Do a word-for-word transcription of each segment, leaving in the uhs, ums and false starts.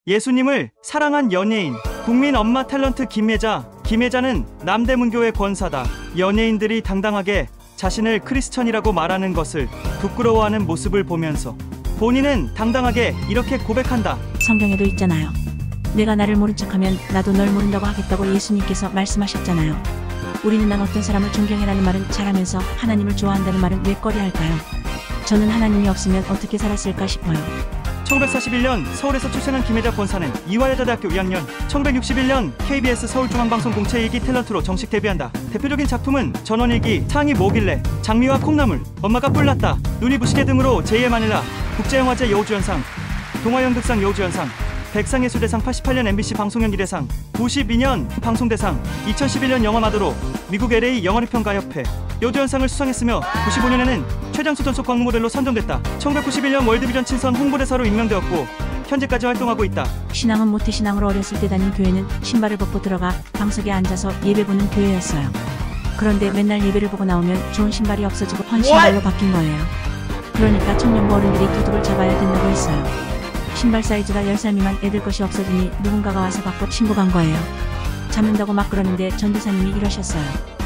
예수님을 사랑한 연예인, 국민 엄마 탤런트 김혜자. 김혜자는 남대문교회 권사다. 연예인들이 당당하게 자신을 크리스천이라고 말하는 것을 부끄러워하는 모습을 보면서 본인은 당당하게 이렇게 고백한다. 성경에도 있잖아요. 내가 나를 모른 척하면 나도 널 모른다고 하겠다고 예수님께서 말씀하셨잖아요. 우리는 난 어떤 사람을 존경해라는 말은 잘하면서 하나님을 좋아한다는 말은 왜 꺼려할까요? 저는 하나님이 없으면 어떻게 살았을까 싶어요. 천구백사십일 년 서울에서 출생한 김혜자 권사는 이화여자대학교 이 학년, 천구백육십일 년 케이비에스 서울중앙방송 공채 일기 탤런트로 정식 데뷔한다. 대표적인 작품은 전원일기, 상이 뭐길래, 장미와 콩나물, 엄마가 뿔났다, 눈이 부시게 등으로 제이의 마닐라, 국제영화제 여우주연상, 동화연극상 여우주연상, 백상예술대상, 팔십팔 년 엠비씨 방송연기대상, 구십이 년 방송대상, 이천십일 년 영화마도로 미국 엘에이 영화리평가협회 여우주연상을 수상했으며 구십오 년에는 최장수 전속 광고 모델로 선정됐다. 천구백구십일 년 월드비전 친선 홍보대사로 임명되었고 현재까지 활동하고 있다. 신앙은 모태신앙으로 어렸을 때 다닌 교회는 신발을 벗고 들어가 방석에 앉아서 예배 보는 교회였어요. 그런데 맨날 예배를 보고 나오면 좋은 신발이 없어지고 헌 신발로 바뀐 거예요. 그러니까 청년부 어른들이 도둑을 잡아야 된다고 했어요. 신발 사이즈가 열 살 미만 애들 것이 없어지니 누군가가 와서 받고 신고 간 거예요. 잡는다고 막 그러는데 전도사님이 이러셨어요.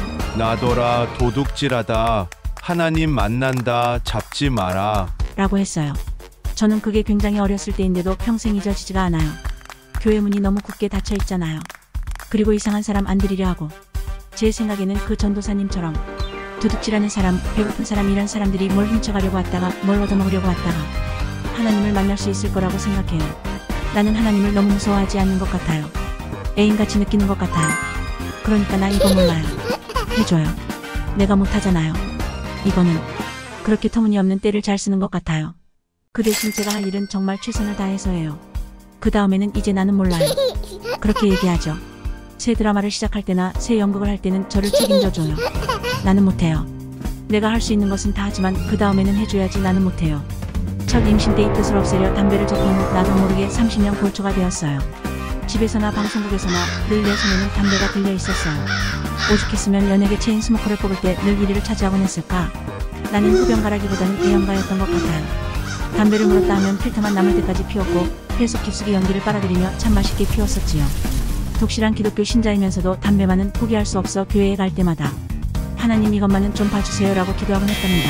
나더라 도둑질하다, 하나님 만난다, 잡지 마라 라고 했어요. 저는 그게 굉장히 어렸을 때인데도 평생 잊어지지가 않아요. 교회 문이 너무 굳게 닫혀 있잖아요. 그리고 이상한 사람 안 들이려 하고, 제 생각에는 그 전도사님처럼 도둑질하는 사람, 배고픈 사람, 이런 사람들이 뭘 훔쳐가려고 왔다가 뭘 얻어먹으려고 왔다가 하나님을 만날 수 있을 거라고 생각해요. 나는 하나님을 너무 무서워하지 않는 것 같아요. 애인같이 느끼는 것 같아요. 그러니까 나 이거 몰라요. 해줘요. 내가 못하잖아요. 이거는 그렇게 터무니없는 때를 잘 쓰는 것 같아요. 그 대신 제가 할 일은 정말 최선을 다해서 해요. 그 다음에는 이제 나는 몰라요. 그렇게 얘기하죠. 새 드라마를 시작할 때나 새 연극을 할 때는 저를 책임져줘요. 나는 못해요. 내가 할 수 있는 것은 다 하지만 그 다음에는 해줘야지. 나는 못해요. 첫 임신 때 이 뜻을 없애려 담배를 접한 후 나도 모르게 삼십 년 골초가 되었어요. 집에서나 방송국에서나 늘 내 손에는 담배가 들려 있었어요. 오죽했으면 연예계 체인 스모커를 뽑을 때 늘 일 위를 차지하곤 했을까? 나는 흡연가라기보다는 애연가였던 것 같아요. 담배를 물었다 하면 필터만 남을 때까지 피웠고 계속 깊숙이 연기를 빨아들이며 참 맛있게 피웠었지요. 독실한 기독교 신자이면서도 담배만은 포기할 수 없어 교회에 갈 때마다 하나님 이것만은 좀 봐주세요 라고 기도하곤 했답니다.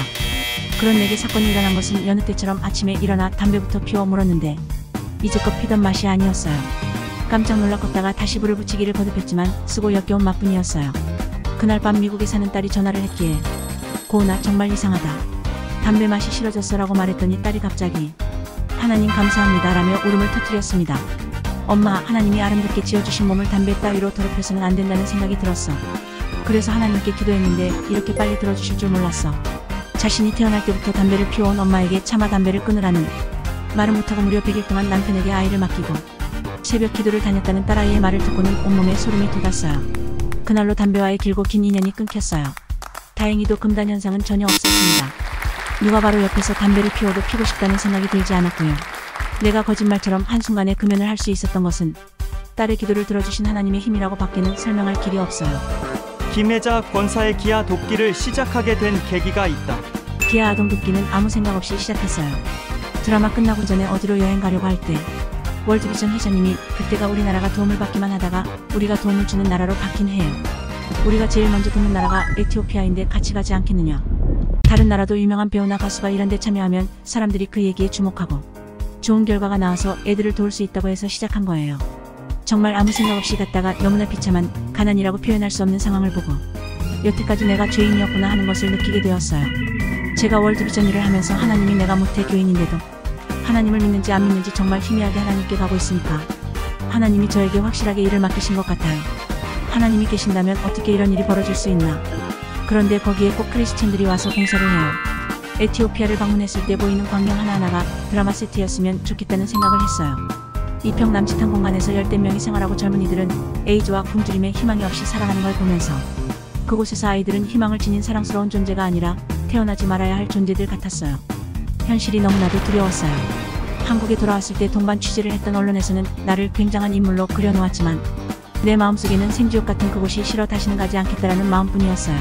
그런 내게 사건이 일어난 것은 여느 때처럼 아침에 일어나 담배부터 피워 물었는데 이제껏 피던 맛이 아니었어요. 깜짝 놀라 걷다가 다시 불을 붙이기를 거듭했지만 쓰고 역겨운 맛뿐이었어요. 그날 밤 미국에 사는 딸이 전화를 했기에 고은아 정말 이상하다. 담배 맛이 싫어졌어 라고 말했더니 딸이 갑자기 하나님 감사합니다 라며 울음을 터뜨렸습니다. 엄마, 하나님이 아름답게 지어주신 몸을 담배 따위로 더럽혀서는 안 된다는 생각이 들었어. 그래서 하나님께 기도했는데 이렇게 빨리 들어주실 줄 몰랐어. 자신이 태어날 때부터 담배를 피워온 엄마에게 차마 담배를 끊으라는 말은 못하고 무려 백 일 동안 남편에게 아이를 맡기고 새벽 기도를 다녔다는 딸아이의 말을 듣고는 온몸에 소름이 돋았어요. 그날로 담배와의 길고 긴 인연이 끊겼어요. 다행히도 금단 현상은 전혀 없었습니다. 누가 바로 옆에서 담배를 피워도 피고 싶다는 생각이 들지 않았고요. 내가 거짓말처럼 한순간에 금연을 할 수 있었던 것은 딸의 기도를 들어주신 하나님의 힘이라고 밖에는 설명할 길이 없어요. 김혜자 권사의 기아 돕기를 시작하게 된 계기가 있다. 기아 아동 돕기는 아무 생각 없이 시작했어요. 드라마 끝나고 전에 어디로 여행 가려고 할 때 월드비전 회장님이 그때가 우리나라가 도움을 받기만 하다가 우리가 도움을 주는 나라로 바뀐 해예요. 우리가 제일 먼저 돕는 나라가 에티오피아인데 같이 가지 않겠느냐. 다른 나라도 유명한 배우나 가수가 이런 데 참여하면 사람들이 그 얘기에 주목하고 좋은 결과가 나와서 애들을 도울 수 있다고 해서 시작한 거예요. 정말 아무 생각 없이 갔다가 너무나 비참한 가난이라고 표현할 수 없는 상황을 보고 여태까지 내가 죄인이었구나 하는 것을 느끼게 되었어요. 제가 월드비전 일을 하면서 하나님이 내가 못해 교인인데도 하나님을 믿는지 안 믿는지 정말 희미하게 하나님께 가고 있으니까 하나님이 저에게 확실하게 일을 맡기신 것 같아요. 하나님이 계신다면 어떻게 이런 일이 벌어질 수 있나. 그런데 거기에 꼭 크리스천들이 와서 봉사를 해요. 에티오피아를 방문했을 때 보이는 광경 하나하나가 드라마 세트였으면 좋겠다는 생각을 했어요. 이평 남짓한 공간에서 열댓 명이 생활하고 젊은이들은 에이즈와 굶주림에 희망이 없이 살아가는 걸 보면서 그곳에서 아이들은 희망을 지닌 사랑스러운 존재가 아니라 태어나지 말아야 할 존재들 같았어요. 현실이 너무나도 두려웠어요. 한국에 돌아왔을 때 동반 취재를 했던 언론에서는 나를 굉장한 인물로 그려놓았지만 내 마음속에는 생지옥 같은 그곳이 싫어 다시는 가지 않겠다라는 마음뿐이었어요.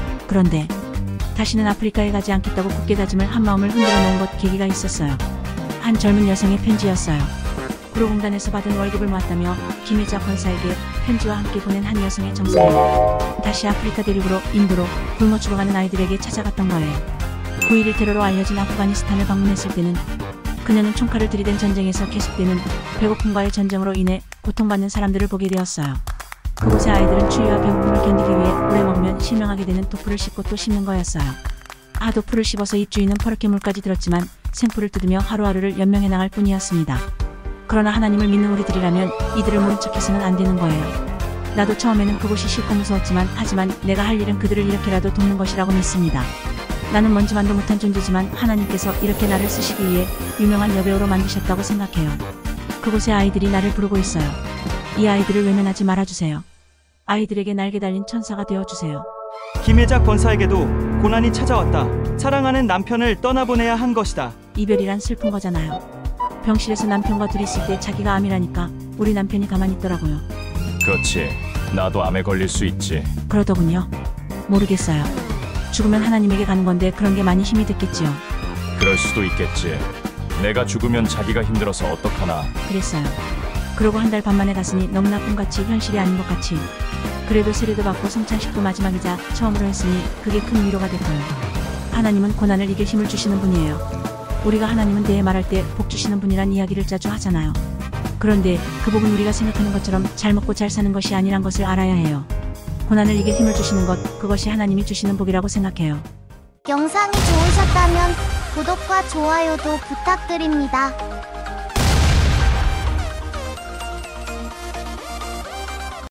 그런데 다시는 아프리카에 가지 않겠다고 굳게 다짐을 한 마음을 흔들어 놓은 것 계기가 있었어요. 한 젊은 여성의 편지였어요. 구로공단에서 받은 월급을 모았다며 김혜자 권사에게 편지와 함께 보낸 한 여성의 정서는 다시 아프리카 대륙으로 인도로 굶어 죽어가는 아이들에게 찾아갔던 거예요. 구일일 테러로 알려진 아프가니스탄을 방문했을 때는 그녀는 총칼을 들이댄 전쟁에서 계속되는 배고픔과의 전쟁으로 인해 고통받는 사람들을 보게 되었어요. 그곳의 아이들은 추위와 배고픔을 견디기 위해 오래 먹으면 실명하게 되는 도풀을 씹고 또 씹는 거였어요. 아, 도풀을 씹어서 입주인은 퍼렇게 물까지 들었지만 생풀을 뜯으며 하루하루를 연명해 나갈 뿐이었습니다. 그러나 하나님을 믿는 우리들이라면 이들을 모른 척해서는 안 되는 거예요. 나도 처음에는 그곳이 싫고 무서웠지만 하지만 내가 할 일은 그들을 이렇게라도 돕는 것이라고 믿습니다. 나는 먼지만도 못한 존재지만 하나님께서 이렇게 나를 쓰시기 위해 유명한 여배우로 만드셨다고 생각해요. 그곳의 아이들이 나를 부르고 있어요. 이 아이들을 외면하지 말아주세요. 아이들에게 날개 달린 천사가 되어주세요. 김혜자 권사에게도 고난이 찾아왔다. 사랑하는 남편을 떠나보내야 한 것이다. 이별이란 슬픈 거잖아요. 병실에서 남편과 둘이 있을 때 자기가 암이라니까 우리 남편이 가만히 있더라고요. 그렇지. 나도 암에 걸릴 수 있지. 그러더군요. 모르겠어요. 죽으면 하나님에게 가는 건데 그런 게 많이 힘이 됐겠지요. 그럴 수도 있겠지. 내가 죽으면 자기가 힘들어서 어떡하나. 그랬어요. 그러고 한 달 반 만에 갔으니 너무나 꿈같이 현실이 아닌 것 같이. 그래도 세례도 받고 성찬식도 마지막이자 처음으로 했으니 그게 큰 위로가 됐고요. 하나님은 고난을 이길 힘을 주시는 분이에요. 우리가 하나님은 대해 말할 때 복 주시는 분이란 이야기를 자주 하잖아요. 그런데 그 복은 우리가 생각하는 것처럼 잘 먹고 잘 사는 것이 아니란 것을 알아야 해요. 고난을 이길 힘을 주시는 것, 그것이 하나님이 주시는 복이라고 생각해요. 영상이 좋으셨다면 구독과 좋아요도 부탁드립니다.